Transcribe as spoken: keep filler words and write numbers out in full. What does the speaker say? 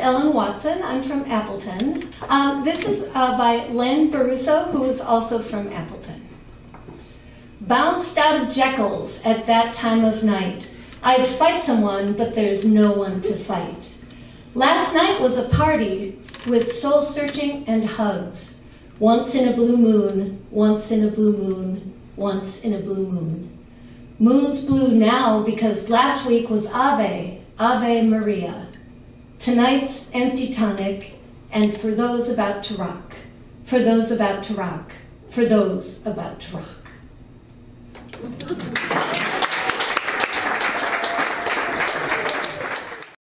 Ellen Watson. I'm from Appleton. Um, this is uh, by Len Borruso, who is also from Appleton. Bounced out of Jekyll's at that time of night. I'd fight someone, but there's no one to fight. Last night was a party with soul-searching and hugs. Once in a blue moon, once in a blue moon, once in a blue moon. Moon's blue now because last week was Ave, Ave Maria. Tonight's empty tonic, and for those about to rock, for those about to rock, for those about to rock.